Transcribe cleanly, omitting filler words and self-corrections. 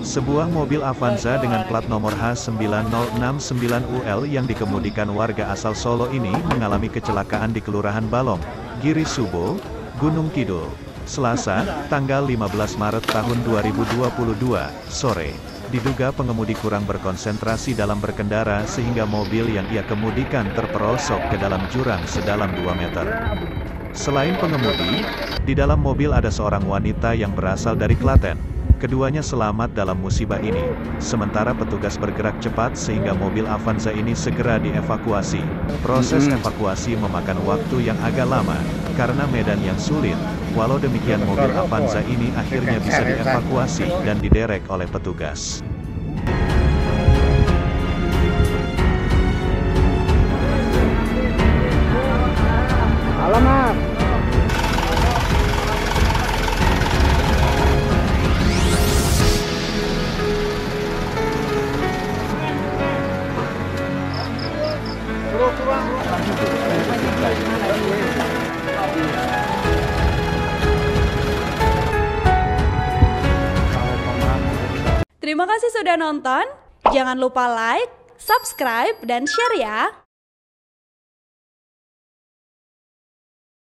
Sebuah mobil Avanza dengan plat nomor H9069UL yang dikemudikan warga asal Solo ini mengalami kecelakaan di Kelurahan Balong, Giri Subo, Gunung Kidul, Selasa, tanggal 15 Maret tahun 2022, sore. Diduga pengemudi kurang berkonsentrasi dalam berkendara sehingga mobil yang ia kemudikan terperosok ke dalam jurang sedalam 2 meter. Selain pengemudi, di dalam mobil ada seorang wanita yang berasal dari Klaten. Keduanya selamat dalam musibah ini, sementara petugas bergerak cepat sehingga mobil Avanza ini segera dievakuasi. Proses evakuasi memakan waktu yang agak lama, karena medan yang sulit. Walau demikian mobil Avanza ini akhirnya bisa dievakuasi dan diderek oleh petugas. Alamak. Terima kasih sudah nonton. Jangan lupa like, subscribe, dan share ya.